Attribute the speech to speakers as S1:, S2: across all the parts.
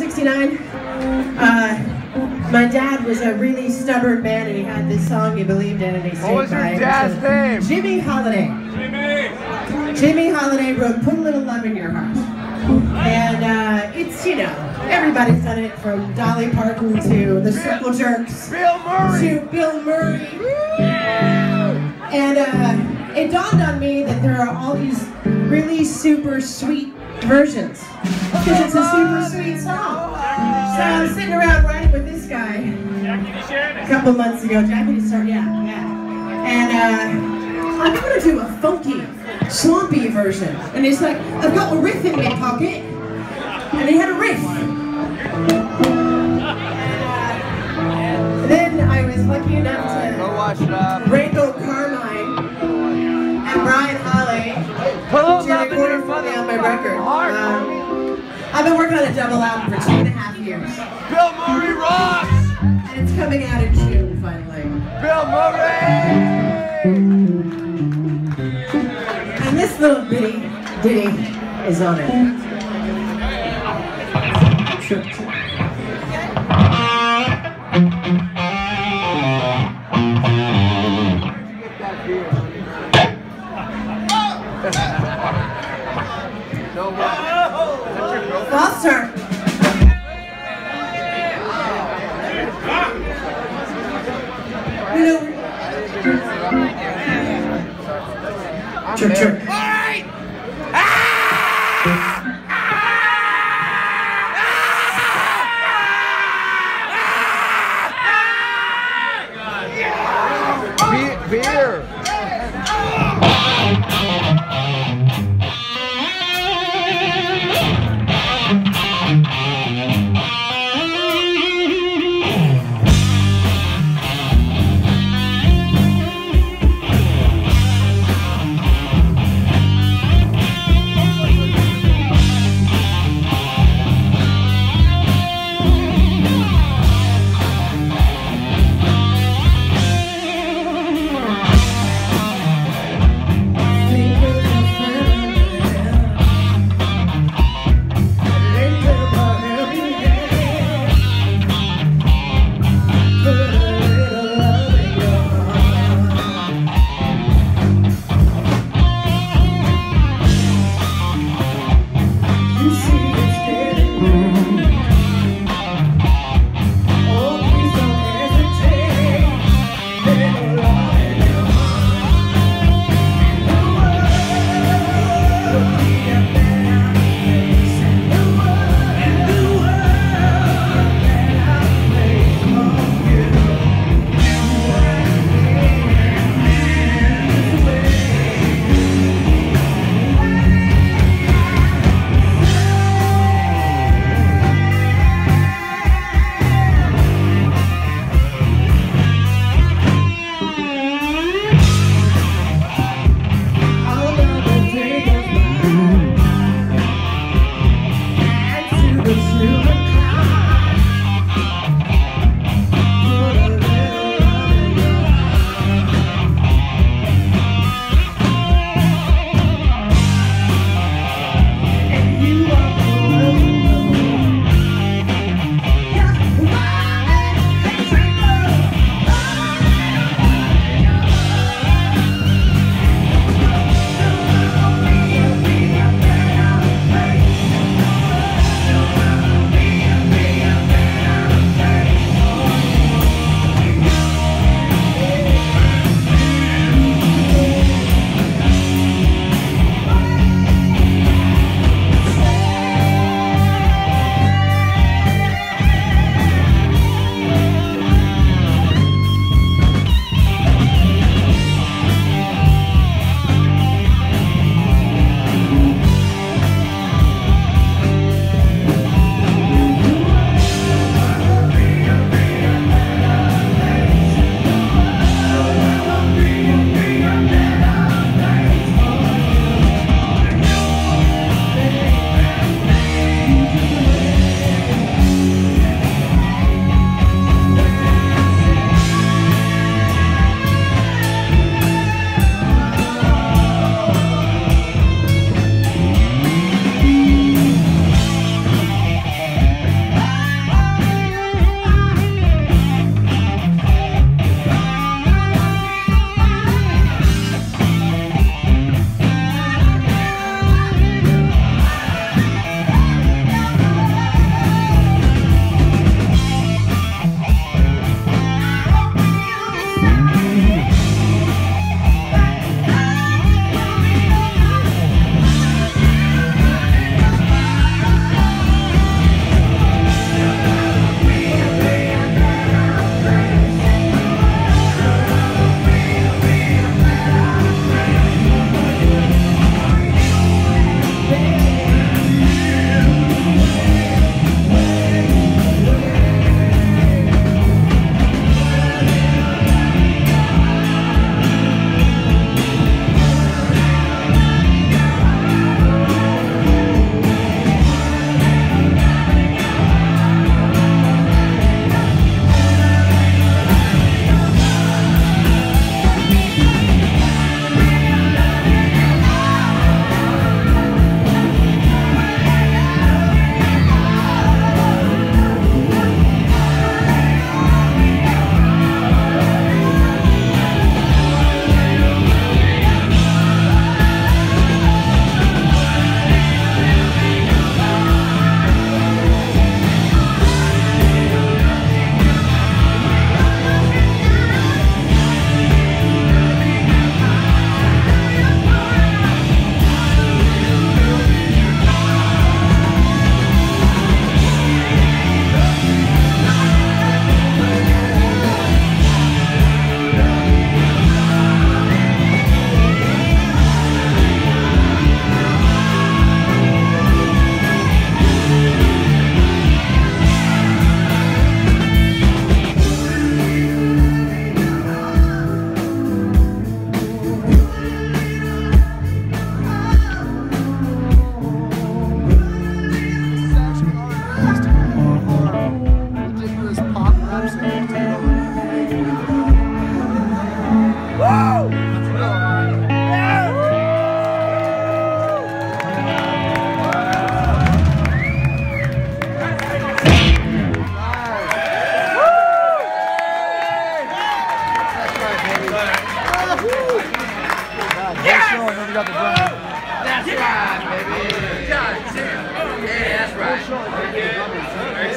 S1: 1969, my dad was a really stubborn man, and he had this song he believed in, and he sang.
S2: What was your dad's name?
S1: Jimmy Holiday. Jimmy Holiday wrote "Put a Little Love in Your Heart," and it's, you know, everybody's done it, from Dolly Parton to the Circle Jerks,
S2: Bill Murray,
S1: to Bill Murray. And it dawned on me that there are all these really super sweet versions, because it's a super sweet song. So I was sitting around writing with this guy a couple months ago. Jackie started, yeah. And I'm gonna do a funky, swampy version. And he's like, I've got a riff in my pocket. And he had a riff. And then I was lucky enough to Rainbow Carmine and Bryon Holley to record for me on my record. I've been working on a double album for 2.5 years.
S2: Bill Murray rocks!
S1: And it's coming out in June, finally.
S2: Bill Murray!
S1: And this little bitty ditty is on it. Foster. Sure.
S2: All right. Beer.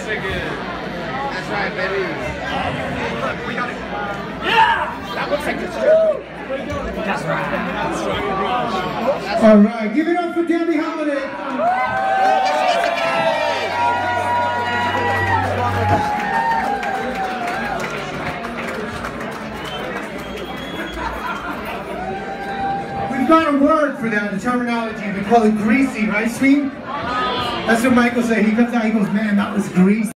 S2: That's right, baby.
S3: We got it. Yeah! That looks like it's true. That's right.
S4: All right, give it up for Debby Holiday. We've got a word for that, the terminology. We call it greasy, right, Sweet? That's what Michael said. He comes out, he goes, man, that was greasy.